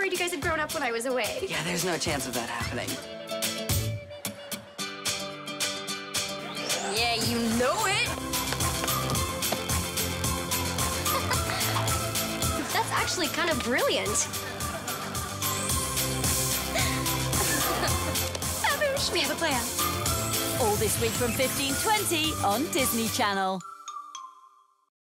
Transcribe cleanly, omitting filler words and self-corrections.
afraid you guys had grown up when I was away. Yeah, there's no chance of that happening. Yeah, you know it. That's actually kind of brilliant. Baboosh, we have a plan. All this week from 15:20 on Disney Channel.